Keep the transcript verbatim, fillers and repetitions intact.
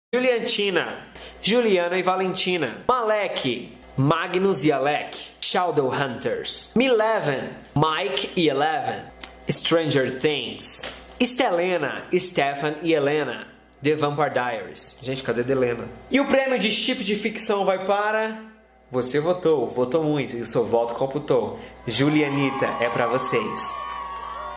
Juliantina, Juliana e Valentina. Malek, Magnus e Alec. Shadowhunters. Mileven, Mike e Eleven. Stranger Things. Estelena, Stefan e Helena. The Vampire Diaries. Gente, cadê a Helena? E o prêmio de chip de ficção vai para... Você votou, votou muito, e o seu voto computou. Julianita, é pra vocês.